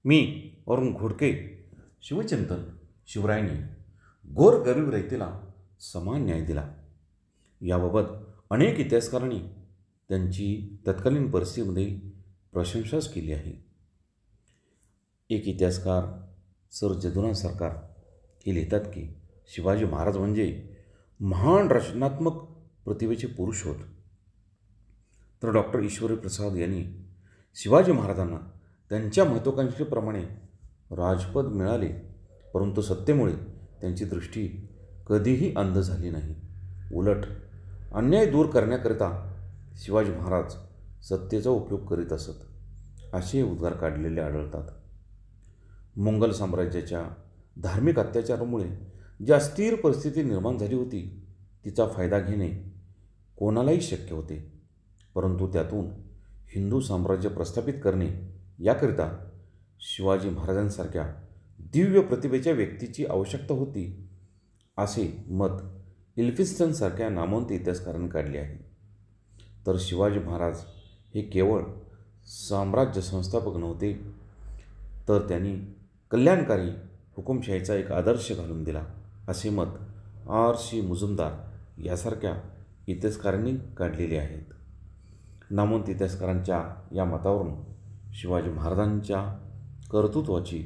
मी वरुण घोडके. शिवचिंतन. शिवरायांनी गोरगरीब रयतेला समान न्याय दिला याबाबत अनेक इतिहासकारांनी त्यांची तत्कालीन परिस्थितीमध्ये प्रशंसाच केली आहे. एक इतिहासकार सर जदुनाथ सरकार हे लिहितात की शिवाजी महाराज म्हणजे महान रचनात्मक प्रतिभेचे पुरुष होत. तर डॉक्टर ईश्वरी प्रसाद यांनी शिवाजी महाराजांना त्यांच्या महत्त्वाकांक्षेप्रमाणे राजपद मिळाले, परंतु सत्तेमुळे त्यांची दृष्टी कधीही अंध झाली नाही. उलट अन्याय दूर करण्याकरिता शिवाजी महाराज सत्तेचा उपयोग करीत असत, असे उद्गार काढलेले आढळतात. मोंगल साम्राज्याच्या धार्मिक अत्याचारामुळे जी अस्थिर परिस्थिती निर्माण झाली होती, तिचा फायदा घेणे कोणालाही शक्य होते, परंतु त्यातून हिंदू साम्राज्य प्रस्थापित करणे याकरिता शिवाजी महाराजांसारख्या दिव्य प्रतिभेच्या व्यक्तीची आवश्यकता होती, असे मत इल्फिन्स्टनसारख्या नामवंत इतिहासकारांनी काढले आहे. तर शिवाजी महाराज हे केवळ साम्राज्य संस्थापक नव्हते, तर त्यांनी कल्याणकारी हुकुमशाहीचा एक आदर्श घालून दिला, असे मत R.C. मुजुमदार यासारख्या इतिहासकारांनी काढलेले आहेत. नामवंत इतिहासकारांच्या या मतावरून शिवाजी महाराजांच्या कर्तृत्वाची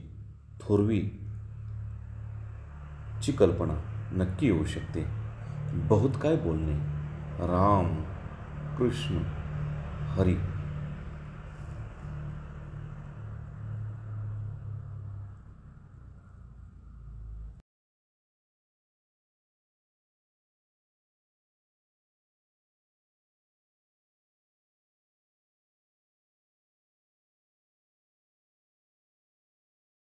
थोरवीची कल्पना नक्की येऊ शकते. बहुत काय बोलणे. राम कृष्ण हरी.